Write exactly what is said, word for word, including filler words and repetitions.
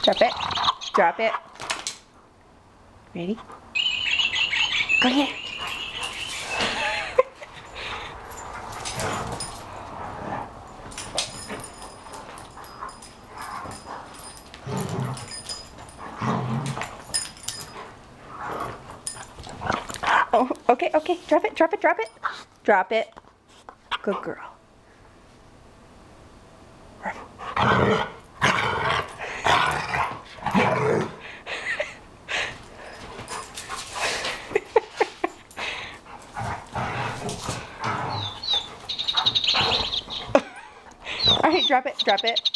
Drop it. Drop it. Ready? Go ahead. Oh, okay, okay. Drop it, drop it, drop it. Drop it. Good girl. All right, drop it, drop it.